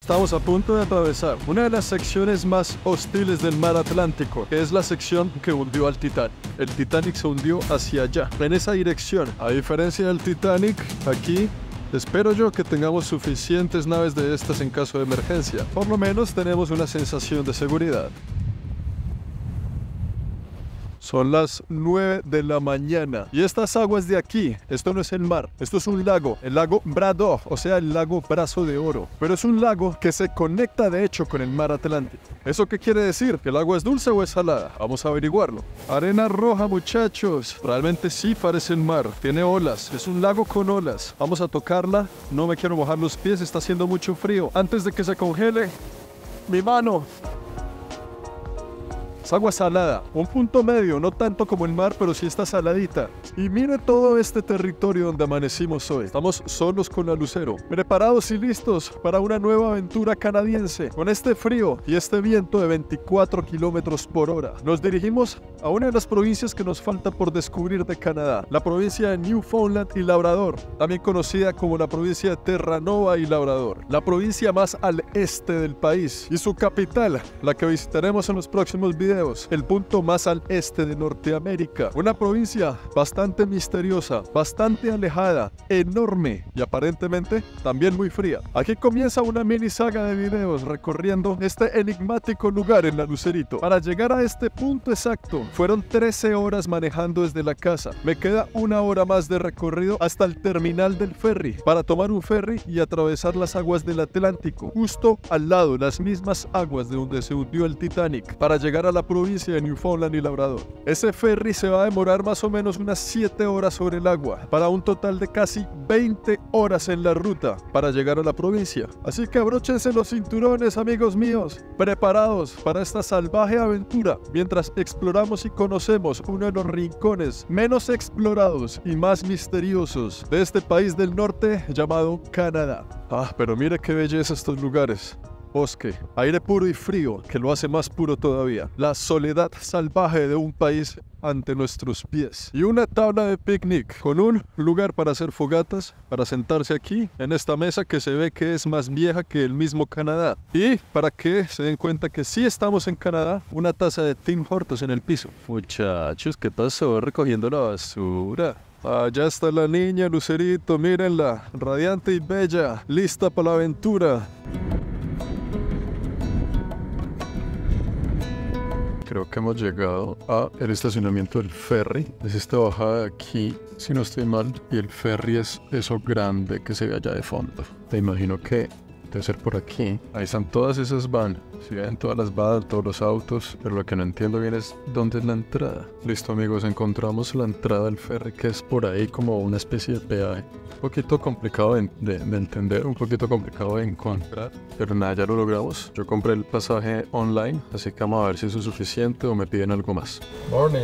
Estamos a punto de atravesar una de las secciones más hostiles del mar Atlántico, que es la sección que hundió al Titanic. El Titanic se hundió hacia allá, en esa dirección. A diferencia del Titanic, aquí espero yo que tengamos suficientes naves de estas en caso de emergencia. Por lo menos tenemos una sensación de seguridad. Son las 9 de la mañana. Y estas aguas de aquí, esto no es el mar, esto es un lago, el lago Bradov, o sea, el lago Brazo de Oro. Pero es un lago que se conecta de hecho con el mar Atlántico. ¿Eso qué quiere decir? ¿Que el agua es dulce o es salada? Vamos a averiguarlo. Arena roja, muchachos. Realmente sí parece el mar. Tiene olas. Es un lago con olas. Vamos a tocarla. No me quiero mojar los pies, está haciendo mucho frío. Antes de que se congele, mi mano. Es agua salada, un punto medio, no tanto como el mar, pero sí está saladita. Y mire todo este territorio donde amanecimos hoy. Estamos solos con la Lucero, preparados y listos para una nueva aventura canadiense. Con este frío y este viento de 24 kilómetros por hora, nos dirigimos a una de las provincias que nos falta por descubrir de Canadá, la provincia de Newfoundland y Labrador, también conocida como la provincia de Terranova y Labrador, la provincia más al este del país, y su capital, la que visitaremos en los próximos videos, el punto más al este de Norteamérica. Una provincia bastante misteriosa, bastante alejada, enorme y aparentemente también muy fría. Aquí comienza una mini saga de videos recorriendo este enigmático lugar en la Lucerito. Para llegar a este punto exacto, fueron 13 horas manejando desde la casa. Me queda una hora más de recorrido hasta el terminal del ferry, para tomar un ferry y atravesar las aguas del Atlántico, justo al lado, las mismas aguas de donde se hundió el Titanic, para llegar a la provincia de Newfoundland y Labrador. Ese ferry se va a demorar más o menos unas 7 horas sobre el agua, para un total de casi 20 horas en la ruta para llegar a la provincia. Así que abróchense los cinturones, amigos míos, preparados para esta salvaje aventura, mientras exploramos y conocemos uno de los rincones menos explorados y más misteriosos de este país del norte llamado Canadá. Ah, pero mire qué belleza estos lugares. Bosque, aire puro y frío, que lo hace más puro todavía. La soledad salvaje de un país ante nuestros pies. Y una tabla de picnic, con un lugar para hacer fogatas, para sentarse aquí, en esta mesa que se ve que es más vieja que el mismo Canadá. Y para que se den cuenta que sí estamos en Canadá, una taza de Tim Hortons en el piso. Muchachos, ¿qué pasó recogiendo la basura? Allá está la niña Lucerito, mírenla, radiante y bella, lista para la aventura. Creo que hemos llegado al estacionamiento del ferry. Es esta bajada de aquí, si no estoy mal, y el ferry es eso grande que se ve allá de fondo. Me imagino que debe ser por aquí. Ahí están todas esas van. Si ven todas las van, todos los autos, pero lo que no entiendo bien es dónde es la entrada. Listo, amigos, encontramos la entrada del ferry, que es por ahí como una especie de peaje. Un poquito complicado de entender, un poquito complicado de encontrar, pero nada, ya lo logramos. Yo compré el pasaje online, así que vamos a ver si eso es suficiente o me piden algo más. Morning.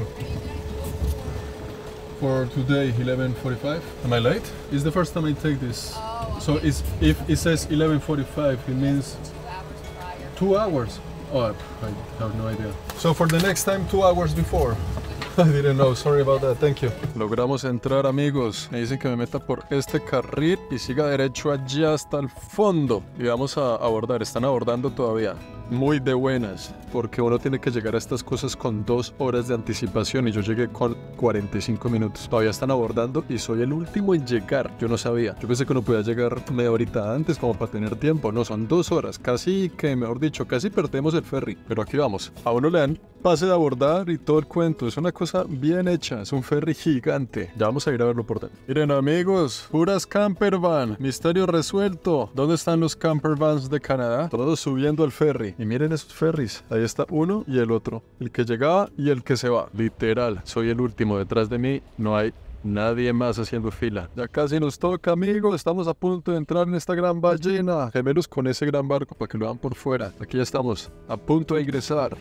For today, 11:45. Am I late? It's the first time I take this. So if it says 11:45, it means 2 hours. Oh, I have no idea. So for the next time, 2 hours before. I didn't know, sorry about that, thank you. Logramos entrar, amigos. Me dicen que me meta por este carril y siga derecho allá hasta el fondo. Y vamos a abordar, están abordando todavía. Muy de buenas, porque uno tiene que llegar a estas cosas con 2 horas de anticipación y yo llegué con 45 minutos. Todavía están abordando y soy el último en llegar. Yo no sabía. Yo pensé que uno podía llegar media horita antes como para tener tiempo. No, son 2 horas. Casi que, mejor dicho, casi perdemos el ferry. Pero aquí vamos. A uno le dan pase de abordar y todo el cuento. Es una cosa bien hecha. Es un ferry gigante. Ya vamos a ir a verlo por dentro. Miren, amigos, puras camper van. Misterio resuelto. ¿Dónde están los camper vans de Canadá? Todos subiendo al ferry. Y miren esos ferries. Ahí está uno y el otro. El que llegaba y el que se va. Literal. Soy el último. Detrás de mí no hay nadie más haciendo fila. Ya casi nos toca, amigos. Estamos a punto de entrar en esta gran ballena. Gemelos con ese gran barco para que lo vean por fuera. Aquí ya estamos. A punto de ingresar.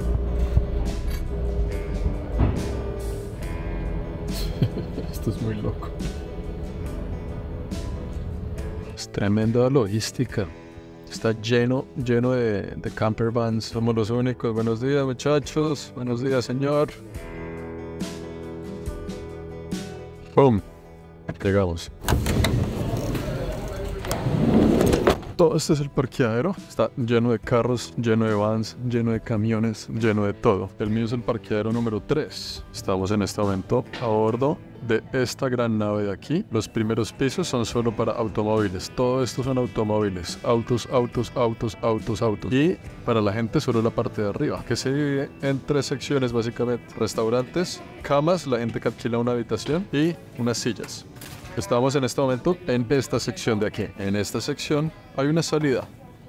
Esto es muy loco. Es tremenda logística. Está lleno de camper vans. Somos los únicos. Buenos días, muchachos. Buenos días, señor. ¡Pum! Llegamos. Todo este es el parqueadero. Está lleno de carros, lleno de vans, lleno de camiones, lleno de todo. El mío es el parqueadero número 3. Estamos en este momento a bordo de esta gran nave de aquí. Los primeros pisos son solo para automóviles. Todo esto son automóviles. Autos, autos, autos, autos, autos. Y para la gente solo la parte de arriba, que se divide en 3 secciones básicamente. Restaurantes, camas, la gente que alquila una habitación y unas sillas. Estamos en este momento en esta sección de aquí. En esta sección hay una salida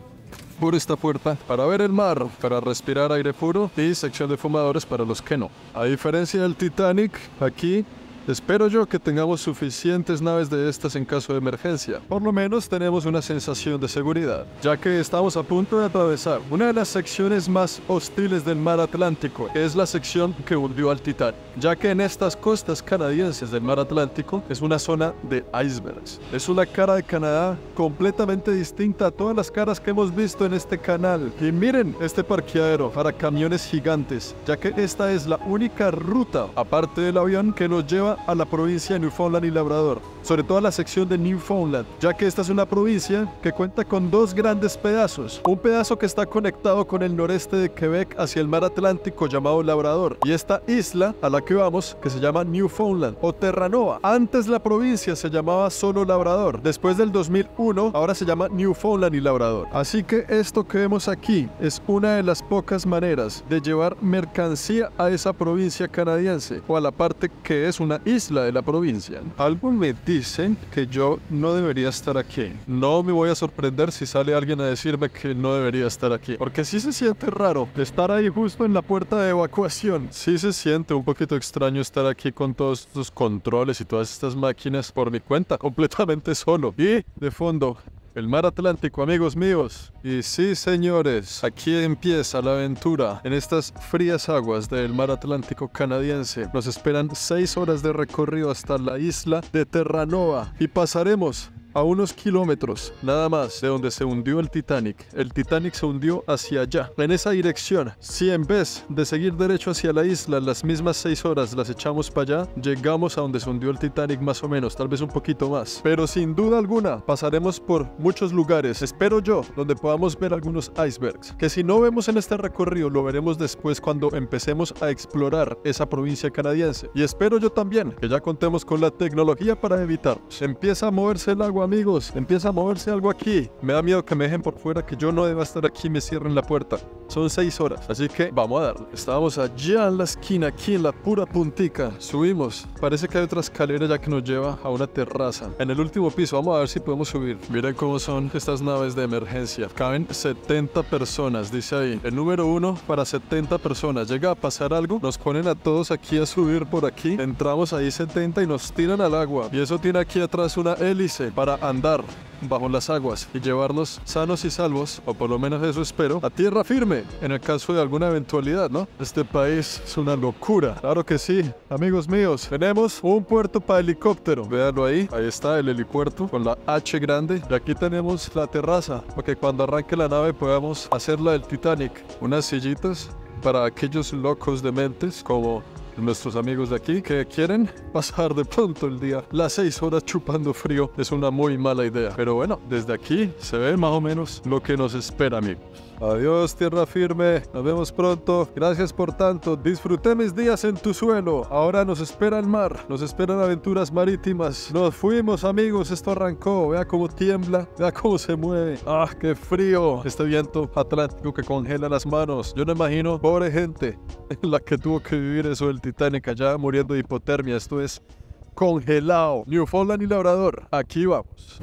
por esta puerta para ver el mar, para respirar aire puro y sección de fumadores para los que no. A diferencia del Titanic, aquí espero yo que tengamos suficientes naves de estas en caso de emergencia. Por lo menos tenemos una sensación de seguridad, ya que estamos a punto de atravesar una de las secciones más hostiles del mar Atlántico, que es la sección que hundió al Titanic, ya que en estas costas canadienses del mar Atlántico es una zona de icebergs. Es una cara de Canadá completamente distinta a todas las caras que hemos visto en este canal. Y miren este parqueadero para camiones gigantes, ya que esta es la única ruta, aparte del avión, que nos lleva a la provincia de Newfoundland y Labrador, sobre todo a la sección de Newfoundland, ya que esta es una provincia que cuenta con 2 grandes pedazos. Un pedazo que está conectado con el noreste de Quebec hacia el mar Atlántico llamado Labrador, y esta isla a la que vamos que se llama Newfoundland o Terranova. Antes la provincia se llamaba solo Labrador, después del 2001 ahora se llama Newfoundland y Labrador. Así que esto que vemos aquí es una de las pocas maneras de llevar mercancía a esa provincia canadiense, o a la parte que es una isla de la provincia. Algo me dicen que yo no debería estar aquí. No me voy a sorprender si sale alguien a decirme que no debería estar aquí, porque sí se siente raro estar ahí justo en la puerta de evacuación. Sí se siente un poquito extraño estar aquí con todos estos controles y todas estas máquinas por mi cuenta, completamente solo. Y de fondo, el mar Atlántico, amigos míos. Y sí, señores, aquí empieza la aventura. En estas frías aguas del mar Atlántico canadiense nos esperan 6 horas de recorrido hasta la isla de Terranova. Y pasaremos a unos kilómetros, nada más, de donde se hundió el Titanic. El Titanic se hundió hacia allá, en esa dirección. Si en vez de seguir derecho hacia la isla, las mismas 6 horas las echamos para allá, llegamos a donde se hundió el Titanic más o menos, tal vez un poquito más. Pero sin duda alguna, pasaremos por muchos lugares, espero yo, donde podamos ver algunos icebergs, que si no vemos en este recorrido, lo veremos después cuando empecemos a explorar esa provincia canadiense. Y espero yo también que ya contemos con la tecnología para evitarlos. Empieza a moverse el agua, amigos, empieza a moverse algo aquí. Me da miedo que me dejen por fuera, que yo no deba estar aquí y me cierren la puerta. Son 6 horas, así que vamos a darle. Estábamos allá en la esquina, aquí en la pura puntica. Subimos, parece que hay otra escalera ya que nos lleva a una terraza. En el último piso, vamos a ver si podemos subir. Miren cómo son estas naves de emergencia. Caben 70 personas, dice ahí. El número 1 para 70 personas. Llega a pasar algo, nos ponen a todos aquí a subir por aquí. Entramos ahí 70 y nos tiran al agua. Y eso tiene aquí atrás una hélice para andar bajo las aguas y llevarnos sanos y salvos, o por lo menos eso espero, a tierra firme en el caso de alguna eventualidad, ¿no? Este país es una locura. Claro que sí, amigos míos. Tenemos un puerto para helicóptero. Véanlo ahí. Ahí está el helipuerto con la H grande. Y aquí tenemos la terraza para que cuando arranque la nave podamos hacer la del Titanic. Unas sillitas para aquellos locos dementes como nuestros amigos de aquí que quieren pasar de pronto el día. Las 6 horas chupando frío es una muy mala idea. Pero bueno, desde aquí se ve más o menos lo que nos espera, amigos. Adiós, tierra firme. Nos vemos pronto. Gracias por tanto. Disfruté mis días en tu suelo. Ahora nos espera el mar. Nos esperan aventuras marítimas. Nos fuimos, amigos. Esto arrancó. Vea cómo tiembla. Vea cómo se mueve. ¡Ah, qué frío! Este viento atlántico que congela las manos. Yo no imagino, pobre gente, la que tuvo que vivir eso del Titanic allá muriendo de hipotermia. Esto es congelado. Newfoundland y Labrador. Aquí vamos.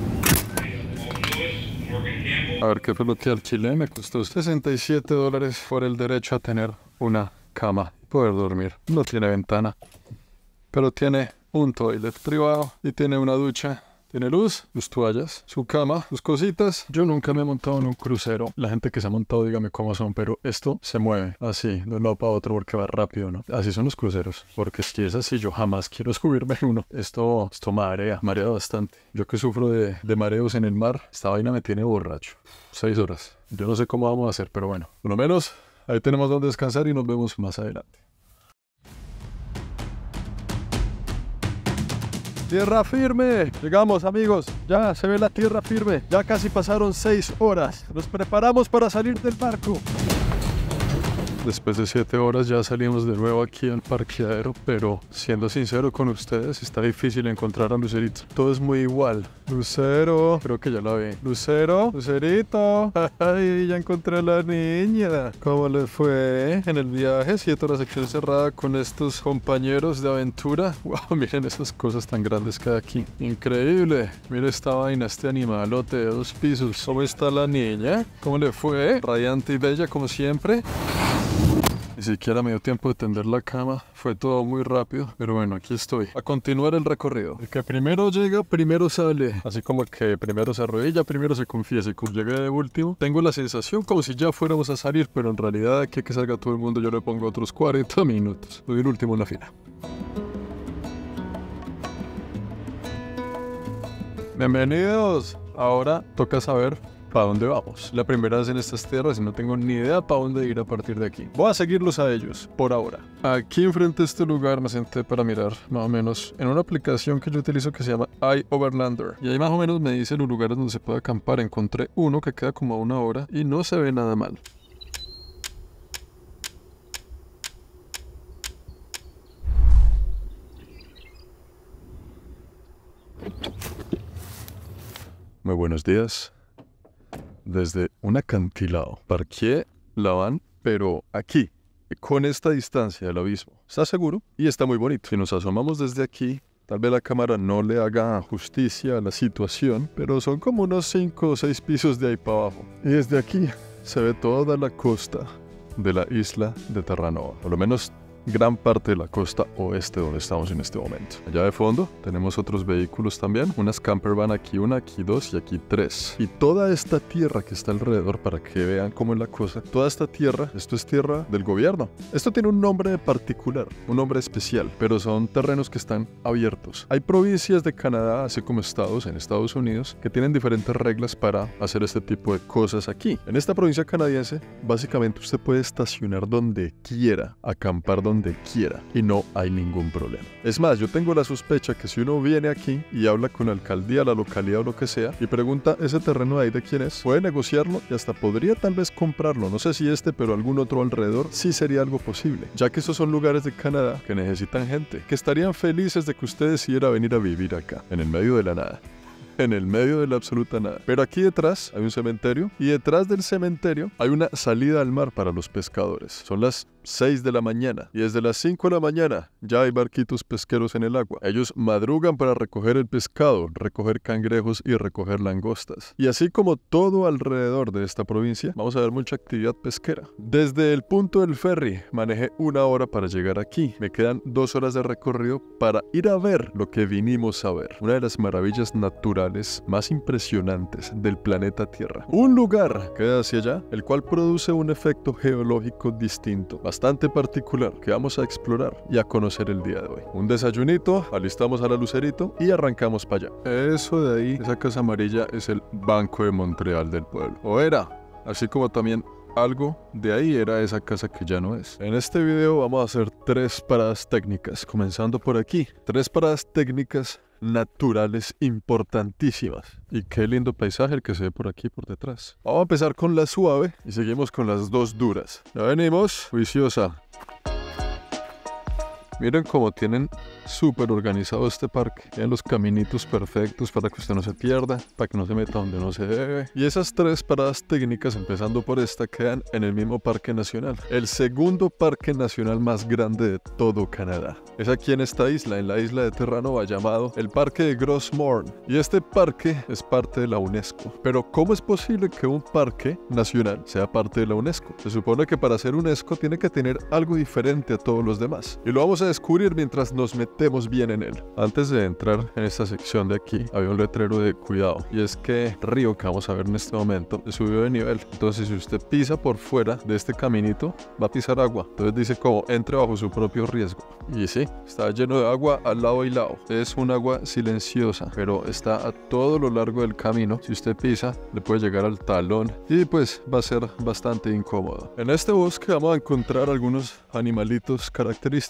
A ver qué fue lo que alquilé. Me costó $67 por el derecho a tener una cama y poder dormir. No tiene ventana, pero tiene un toilet privado y tiene una ducha. Tiene luz, sus toallas, su cama, sus cositas. Yo nunca me he montado en un crucero. La gente que se ha montado, dígame cómo son, pero esto se mueve así, de un lado para otro porque va rápido, ¿no? Así son los cruceros, porque si es así, yo jamás quiero subirme en uno. Esto marea bastante. Yo que sufro de mareos en el mar, esta vaina me tiene borracho. 6 horas. Yo no sé cómo vamos a hacer, pero bueno, por lo menos ahí tenemos donde descansar y nos vemos más adelante. Tierra firme. Llegamos, amigos. Ya se ve la tierra firme. Ya casi pasaron 6 horas. Nos preparamos para salir del barco. Después de 7 horas ya salimos de nuevo aquí al parqueadero, pero siendo sincero con ustedes, está difícil encontrar a Lucerito. Todo es muy igual. Lucero, creo que ya la vi. Lucero, Lucerito. Ay, ya encontré a la niña. ¿Cómo le fue en el viaje? 7 horas aquí encerrada con estos compañeros de aventura. Wow, miren esas cosas tan grandes que hay aquí. Increíble. Mira esta vaina, este animalote de 2 pisos. ¿Cómo está la niña? ¿Cómo le fue? Radiante y bella como siempre. Ni siquiera me dio tiempo de tender la cama, fue todo muy rápido, pero bueno, aquí estoy. A continuar el recorrido. El que primero llega, primero sale. Así como el que primero se arrodilla, primero se confiesa. Y como llegué de último, tengo la sensación como si ya fuéramos a salir, pero en realidad aquí que salga todo el mundo yo le pongo otros 40 minutos. Soy el último en la fila. Bienvenidos. Ahora toca saber ¿para dónde vamos? La primera vez en estas tierras y no tengo ni idea para dónde ir a partir de aquí. Voy a seguirlos a ellos, por ahora. Aquí enfrente de este lugar me senté para mirar, más o menos, en una aplicación que yo utilizo que se llama iOverlander. Y ahí más o menos me dice los lugares donde se puede acampar. Encontré uno que queda como a 1 hora y no se ve nada mal. Muy buenos días. Desde un acantilado. Parqué la van, pero aquí, con esta distancia del abismo. Está seguro y está muy bonito. Si nos asomamos desde aquí, tal vez la cámara no le haga justicia a la situación, pero son como unos 5 o 6 pisos de ahí para abajo. Y desde aquí se ve toda la costa de la isla de Terranova. Por lo menos gran parte de la costa oeste donde estamos en este momento. Allá de fondo tenemos otros vehículos también, unas camper van aquí, una aquí 2 y aquí 3. Y toda esta tierra que está alrededor, para que vean cómo es la cosa, toda esta tierra, esto es tierra del gobierno. Esto tiene un nombre particular, un nombre especial, pero son terrenos que están abiertos. Hay provincias de Canadá, así como estados en Estados Unidos, que tienen diferentes reglas para hacer este tipo de cosas aquí. En esta provincia canadiense, básicamente usted puede estacionar donde quiera, acampar donde quiera y no hay ningún problema. Es más, yo tengo la sospecha que si uno viene aquí y habla con la alcaldía, la localidad o lo que sea y pregunta ese terreno ahí de quién es, puede negociarlo y hasta podría tal vez comprarlo. No sé si este, pero algún otro alrededor sí sería algo posible, ya que estos son lugares de Canadá que necesitan gente, que estarían felices de que usted decidiera venir a vivir acá, en el medio de la nada. En el medio de la absoluta nada. Pero aquí detrás hay un cementerio y detrás del cementerio hay una salida al mar para los pescadores. Son las 6 de la mañana y desde las 5 de la mañana ya hay barquitos pesqueros en el agua. Ellos madrugan para recoger el pescado, recoger cangrejos y recoger langostas. Y así como todo alrededor de esta provincia, vamos a ver mucha actividad pesquera. Desde el punto del ferry manejé 1 hora para llegar aquí. Me quedan 2 horas de recorrido para ir a ver lo que vinimos a ver. Una de las maravillas naturales más impresionantes del planeta Tierra. Un lugar queda hacia allá, el cual produce un efecto geológico distinto, bastante particular, que vamos a explorar y a conocer el día de hoy. Un desayunito, alistamos a la Lucerito y arrancamos para allá. Eso de ahí, esa casa amarilla, es el Banco de Montreal del pueblo. O era, así como también algo de ahí era esa casa que ya no es. En este video vamos a hacer 3 paradas técnicas, comenzando por aquí. 3 paradas técnicas naturales importantísimas. Y qué lindo paisaje el que se ve por aquí por detrás. Vamos a empezar con la suave y seguimos con las 2 duras. Ya venimos, juiciosa. Miren cómo tienen súper organizado este parque. Tienen los caminitos perfectos para que usted no se pierda, para que no se meta donde no se debe. Y esas 3 paradas técnicas, empezando por esta, quedan en el mismo parque nacional. El segundo parque nacional más grande de todo Canadá. Es aquí en esta isla, en la isla de Terranova, llamado el Parque de Gros Morne. Y este parque es parte de la UNESCO. Pero ¿cómo es posible que un parque nacional sea parte de la UNESCO? Se supone que para ser UNESCO tiene que tener algo diferente a todos los demás. Y lo vamos a descubrir mientras nos metemos bien en él. Antes de entrar en esta sección de aquí, había un letrero de cuidado. Y es que el río que vamos a ver en este momento subió de nivel. Entonces, si usted pisa por fuera de este caminito, va a pisar agua. Entonces dice como entre bajo su propio riesgo. Y sí, está lleno de agua al lado y lado. Es un agua silenciosa, pero está a todo lo largo del camino. Si usted pisa, le puede llegar al talón y pues va a ser bastante incómodo. En este bosque vamos a encontrar algunos animalitos característicos de la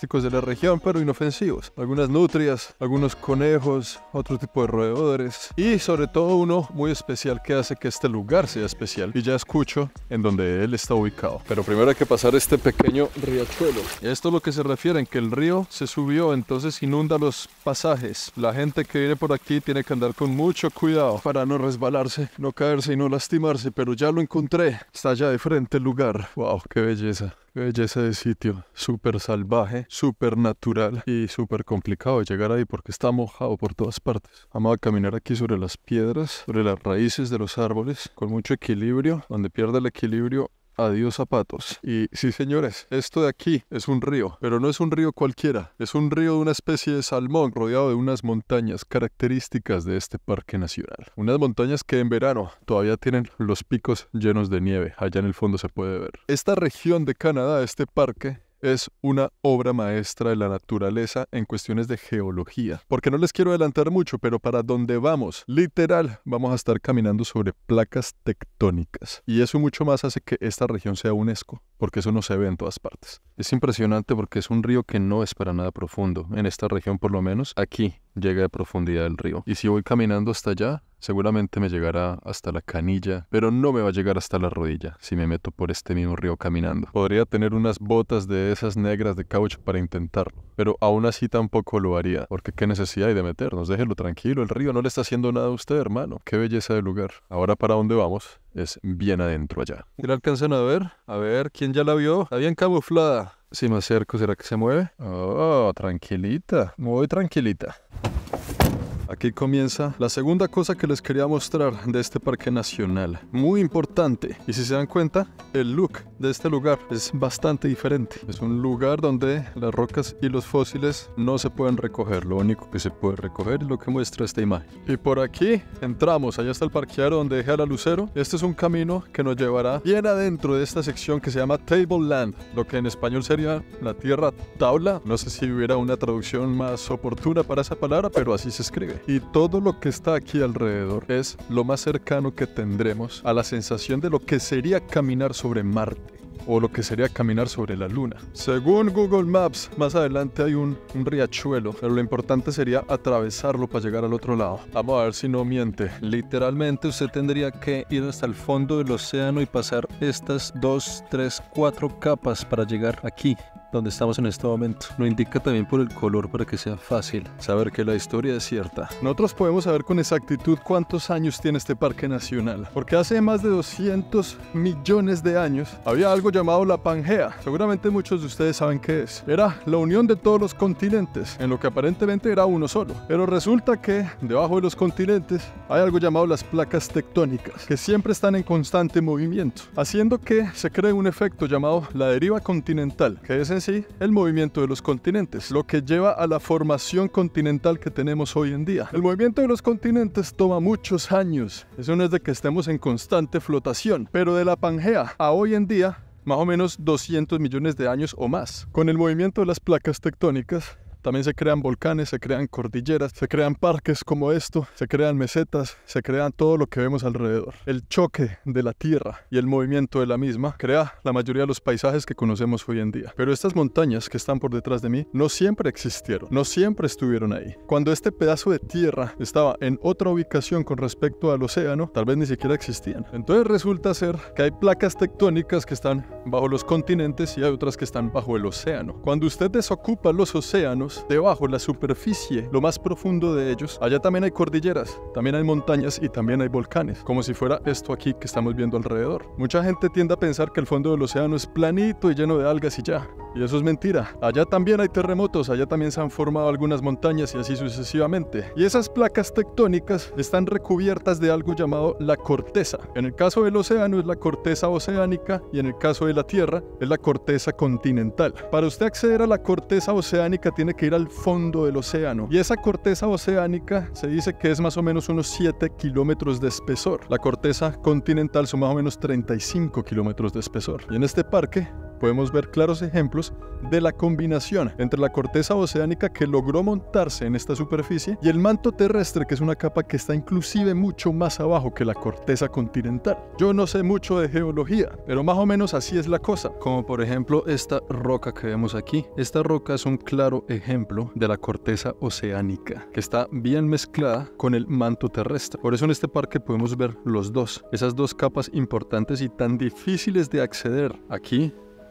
región, pero inofensivos. Algunas nutrias, algunos conejos, otro tipo de roedores y sobre todo uno muy especial que hace que este lugar sea especial. Y ya escucho en donde él está ubicado. Pero primero hay que pasar este pequeño riachuelo. Y esto es lo que se refiere en que el río se subió, entonces inunda los pasajes. La gente que viene por aquí tiene que andar con mucho cuidado para no resbalarse, no caerse y no lastimarse, pero ya lo encontré. Está allá de frente el lugar. ¡Wow! ¡Qué belleza! ¡Qué belleza de sitio! Súper salvaje, súper natural y súper complicado de llegar ahí porque está mojado por todas partes. Vamos a caminar aquí sobre las piedras, sobre las raíces de los árboles, con mucho equilibrio. Donde pierde el equilibrio, adiós zapatos. Y sí, señores, esto de aquí es un río, pero no es un río cualquiera. Es un río de una especie de salmón rodeado de unas montañas características de este parque nacional. Unas montañas que en verano todavía tienen los picos llenos de nieve. Allá en el fondo se puede ver. Esta región de Canadá, este parque, es una obra maestra de la naturaleza en cuestiones de geología. Porque no les quiero adelantar mucho, pero para donde vamos, literal, vamos a estar caminando sobre placas tectónicas. Y eso mucho más hace que esta región sea UNESCO, porque eso no se ve en todas partes. Es impresionante porque es un río que no es para nada profundo. En esta región, por lo menos, aquí llega de profundidad el río. Y si voy caminando hasta allá, seguramente me llegará hasta la canilla, pero no me va a llegar hasta la rodilla si me meto por este mismo río caminando. Podría tener unas botas de esas negras de caucho para intentarlo, pero aún así tampoco lo haría, porque qué necesidad hay de meternos. Déjelo tranquilo, el río no le está haciendo nada a usted, hermano. Qué belleza de lugar. Ahora, ¿para dónde vamos? Es bien adentro allá. ¿Sí la alcanzan a ver? A ver, ¿quién ya la vio? Está bien camuflada. Si me acerco, ¿será que se mueve? Oh, tranquilita. Muy tranquilita. Aquí comienza la segunda cosa que les quería mostrar de este parque nacional. Muy importante. Y si se dan cuenta, el look de este lugar es bastante diferente. Es un lugar donde las rocas y los fósiles no se pueden recoger. Lo único que se puede recoger es lo que muestra esta imagen. Y por aquí entramos. Allá está el parqueadero donde dejé a la Lucero. Este es un camino que nos llevará bien adentro de esta sección que se llama Tableland. Lo que en español sería la tierra tabla. No sé si hubiera una traducción más oportuna para esa palabra, pero así se escribe. Y todo lo que está aquí alrededor es lo más cercano que tendremos a la sensación de lo que sería caminar sobre Marte o lo que sería caminar sobre la Luna. Según Google Maps, más adelante hay un riachuelo, pero lo importante sería atravesarlo para llegar al otro lado. Vamos a ver si no miente. Literalmente usted tendría que ir hasta el fondo del océano y pasar estas 2, 3, 4 capas para llegar aquí donde estamos en este momento. Lo indica también por el color para que sea fácil saber que la historia es cierta. Nosotros podemos saber con exactitud cuántos años tiene este parque nacional, porque hace más de 200 millones de años había algo llamado la Pangea. Seguramente muchos de ustedes saben qué es. Era la unión de todos los continentes, en lo que aparentemente era uno solo. Pero resulta que debajo de los continentes hay algo llamado las placas tectónicas, que siempre están en constante movimiento, haciendo que se cree un efecto llamado la deriva continental, que es en sí el movimiento de los continentes, lo que lleva a la formación continental que tenemos hoy en día. El movimiento de los continentes toma muchos años. Eso no es de que estemos en constante flotación, pero de la Pangea a hoy en día, más o menos 200 millones de años o más. Con el movimiento de las placas tectónicas, también se crean volcanes, se crean cordilleras, se crean parques como esto, se crean mesetas, se crean todo lo que vemos alrededor. El choque de la tierra y el movimiento de la misma crea la mayoría de los paisajes que conocemos hoy en día. Pero estas montañas que están por detrás de mí no siempre existieron, no siempre estuvieron ahí. Cuando este pedazo de tierra estaba en otra ubicación con respecto al océano, tal vez ni siquiera existían. Entonces resulta ser que hay placas tectónicas que están bajo los continentes y hay otras que están bajo el océano. Cuando usted desocupa los océanos, debajo, la superficie, lo más profundo de ellos, allá también hay cordilleras, también hay montañas y también hay volcanes, como si fuera esto aquí que estamos viendo alrededor. Mucha gente tiende a pensar que el fondo del océano es planito y lleno de algas y ya. Y eso es mentira. Allá también hay terremotos, allá también se han formado algunas montañas y así sucesivamente. Y esas placas tectónicas están recubiertas de algo llamado la corteza. En el caso del océano es la corteza oceánica y en el caso de la Tierra es la corteza continental. Para usted acceder a la corteza oceánica tiene que ir al fondo del océano. Y esa corteza oceánica se dice que es más o menos unos 7 kilómetros de espesor. La corteza continental son más o menos 35 kilómetros de espesor. Y en este parque podemos ver claros ejemplos de la combinación entre la corteza oceánica que logró montarse en esta superficie y el manto terrestre, que es una capa que está inclusive mucho más abajo que la corteza continental. Yo no sé mucho de geología, pero más o menos así es la cosa. Como por ejemplo esta roca que vemos aquí. Esta roca es un claro ejemplo de la corteza oceánica, que está bien mezclada con el manto terrestre. Por eso en este parque podemos ver los dos, esas dos capas importantes y tan difíciles de acceder. Aquí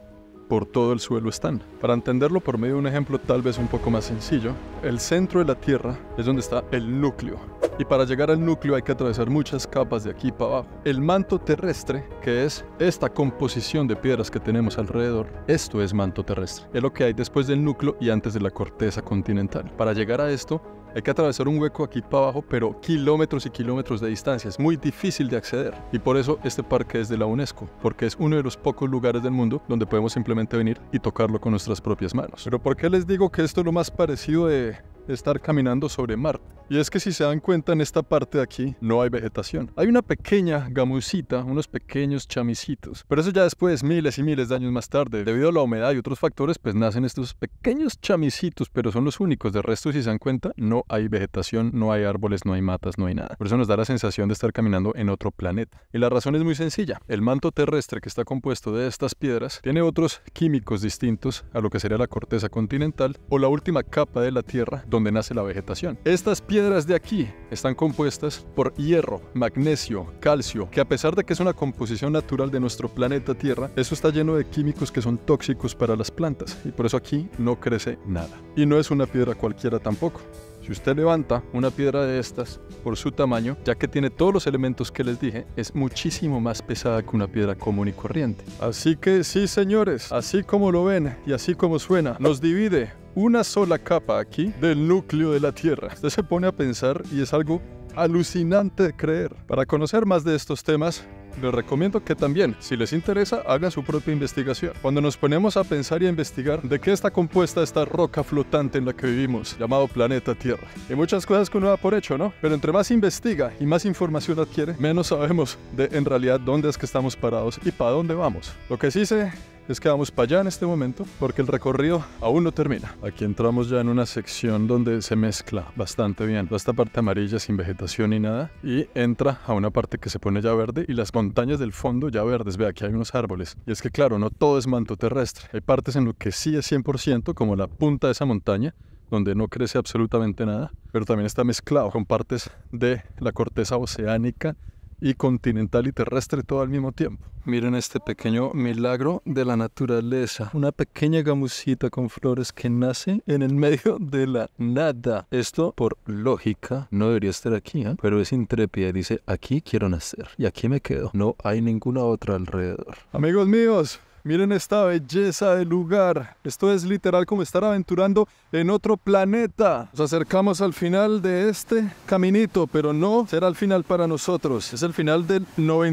por todo el suelo están. Para entenderlo por medio de un ejemplo tal vez un poco más sencillo, el centro de la Tierra es donde está el núcleo. Y para llegar al núcleo hay que atravesar muchas capas de aquí para abajo. El manto terrestre, que es esta composición de piedras que tenemos alrededor, esto es manto terrestre. Es lo que hay después del núcleo y antes de la corteza continental. Para llegar a esto, hay que atravesar un hueco aquí para abajo, pero kilómetros y kilómetros de distancia. Es muy difícil de acceder. Y por eso este parque es de la UNESCO, porque es uno de los pocos lugares del mundo donde podemos simplemente venir y tocarlo con nuestras propias manos. Pero ¿por qué les digo que esto es lo más parecido de estar caminando sobre Marte? Y es que si se dan cuenta, en esta parte de aquí no hay vegetación. Hay una pequeña gamusita, unos pequeños chamicitos. Pero eso ya después, miles y miles de años más tarde, debido a la humedad y otros factores, pues nacen estos pequeños chamicitos, pero son los únicos. De resto, si se dan cuenta, no hay vegetación, no hay árboles, no hay matas, no hay nada. Por eso nos da la sensación de estar caminando en otro planeta. Y la razón es muy sencilla. El manto terrestre, que está compuesto de estas piedras, tiene otros químicos distintos a lo que sería la corteza continental o la última capa de la Tierra donde nace la vegetación. Estas piedras de aquí están compuestas por hierro, magnesio, calcio, que a pesar de que es una composición natural de nuestro planeta Tierra, eso está lleno de químicos que son tóxicos para las plantas y por eso aquí no crece nada. Y no es una piedra cualquiera tampoco. Si usted levanta una piedra de estas por su tamaño, ya que tiene todos los elementos que les dije, es muchísimo más pesada que una piedra común y corriente. Así que sí, señores, así como lo ven y así como suena, nos divide una sola capa aquí del núcleo de la Tierra. Usted se pone a pensar y es algo alucinante de creer. Para conocer más de estos temas, les recomiendo que también, si les interesa, hagan su propia investigación. Cuando nos ponemos a pensar y a investigar de qué está compuesta esta roca flotante en la que vivimos, llamado planeta Tierra. Hay muchas cosas que uno da por hecho, ¿no? Pero entre más investiga y más información adquiere, menos sabemos de en realidad dónde es que estamos parados y para dónde vamos. Lo que sí sé es que vamos para allá en este momento porque el recorrido aún no termina. Aquí entramos ya en una sección donde se mezcla bastante bien toda esta parte amarilla sin vegetación ni nada y entra a una parte que se pone ya verde y las montañas del fondo ya verdes. Ve, aquí hay unos árboles. Y es que claro, no todo es manto terrestre. Hay partes en lo que sí es 100%, como la punta de esa montaña, donde no crece absolutamente nada, pero también está mezclado con partes de la corteza oceánica y continental y terrestre todo al mismo tiempo. Miren este pequeño milagro de la naturaleza. Una pequeña gamusita con flores que nace en el medio de la nada. Esto, por lógica, no debería estar aquí, ¿eh? Pero es intrépida y dice, aquí quiero nacer y aquí me quedo. No hay ninguna otra alrededor. Amigos míos, miren esta belleza de lugar. Esto es literal como estar aventurando en otro planeta. Nos acercamos al final de este caminito, pero no será el final para nosotros. Es el final del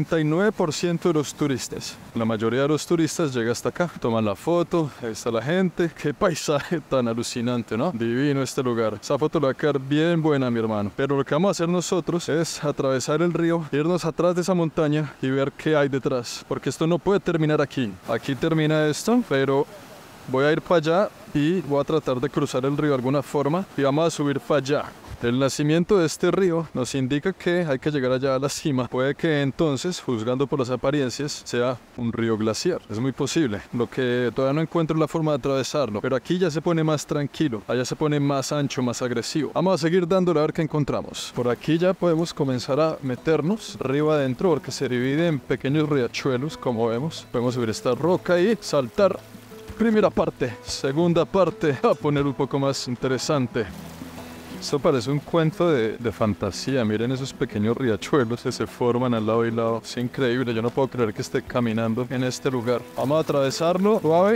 99% de los turistas. La mayoría de los turistas llega hasta acá, toman la foto, ahí está la gente. Qué paisaje tan alucinante, ¿no? Divino este lugar. Esa foto le va a quedar bien buena, mi hermano. Pero lo que vamos a hacer nosotros es atravesar el río, irnos atrás de esa montaña y ver qué hay detrás. Porque esto no puede terminar aquí. Aquí termina esto, pero voy a ir para allá y voy a tratar de cruzar el río de alguna forma y vamos a subir para allá. El nacimiento de este río nos indica que hay que llegar allá a la cima. Puede que entonces, juzgando por las apariencias, sea un río glaciar. Es muy posible. Lo que todavía no encuentro es la forma de atravesarlo. Pero aquí ya se pone más tranquilo. Allá se pone más ancho, más agresivo. Vamos a seguir dándole a ver qué encontramos. Por aquí ya podemos comenzar a meternos río adentro porque se divide en pequeños riachuelos, como vemos. Podemos subir esta roca y saltar. Primera parte, segunda parte, a poner un poco más interesante. Esto parece un cuento de fantasía. Miren esos pequeños riachuelos que se forman al lado y lado. Es increíble, yo no puedo creer que esté caminando en este lugar. Vamos a atravesarlo, suave.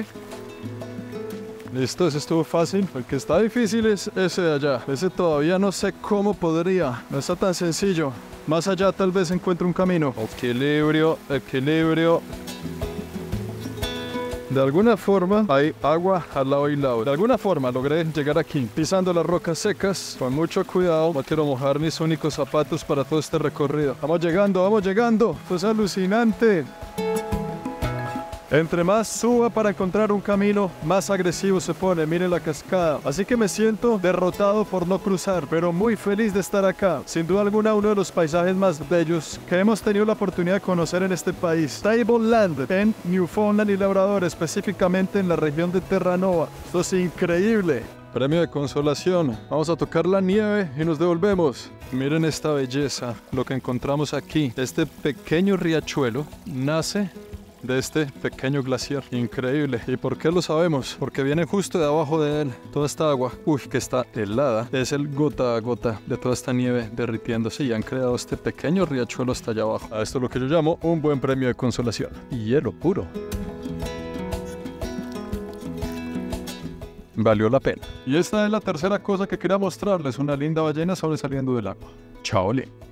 Listo, ese estuvo fácil. El que está difícil es ese de allá. Ese todavía no sé cómo podría. No está tan sencillo. Más allá tal vez encuentre un camino. Equilibrio, equilibrio. De alguna forma hay agua al lado y lado. De alguna forma logré llegar aquí, pisando las rocas secas, con mucho cuidado. No quiero mojar mis únicos zapatos para todo este recorrido. Vamos llegando, vamos llegando. Esto es alucinante. Entre más suba para encontrar un camino, más agresivo se pone. Miren la cascada. Así que me siento derrotado por no cruzar, pero muy feliz de estar acá. Sin duda alguna, uno de los paisajes más bellos que hemos tenido la oportunidad de conocer en este país. Tableland, en Newfoundland y Labrador, específicamente en la región de Terranova. Esto es increíble. Premio de consolación. Vamos a tocar la nieve y nos devolvemos. Miren esta belleza, lo que encontramos aquí. Este pequeño riachuelo nace de este pequeño glaciar. Increíble. ¿Y por qué lo sabemos? Porque viene justo de abajo de él toda esta agua, que está helada. Es el gota a gota de toda esta nieve derritiéndose y han creado este pequeño riachuelo hasta allá abajo. A esto es lo que yo llamo un buen premio de consolación. Hielo puro. Valió la pena. Y esta es la tercera cosa que quería mostrarles, una linda ballena sobresaliendo del agua. Chao, Lee.